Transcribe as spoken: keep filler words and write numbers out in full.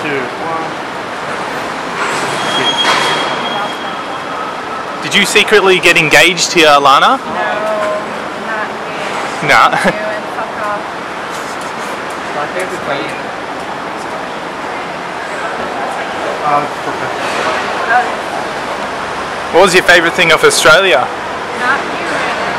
two, one. Did you secretly get engaged here, Lana? No, not engaged. Nah. You and fuck off. My favorite place. Uh, Oh, What was your favourite thing of Australia? not